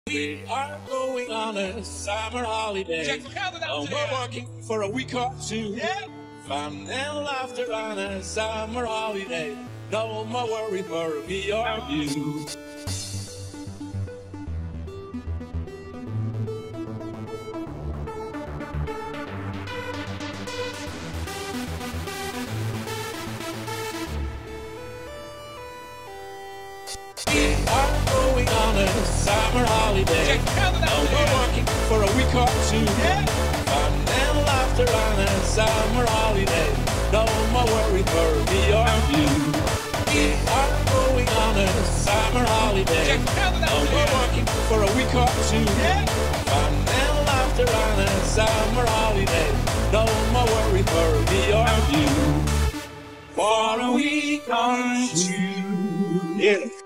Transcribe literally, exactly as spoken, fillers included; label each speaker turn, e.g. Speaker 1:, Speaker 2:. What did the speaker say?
Speaker 1: We are going on a summer holiday. No more working for a week or two. Yeah. Fun and laughter on a summer holiday. No more worry for me or you. We are going on a summer holiday. No more working for a week or two. Yeah. Fun and laughter on a summer holiday. No more worry for me or you. We are going on a summer holiday. No more working for a week or two. Yeah. Fun and laughter on a summer holiday. No more worry for me or you. For a week or two. Yeah.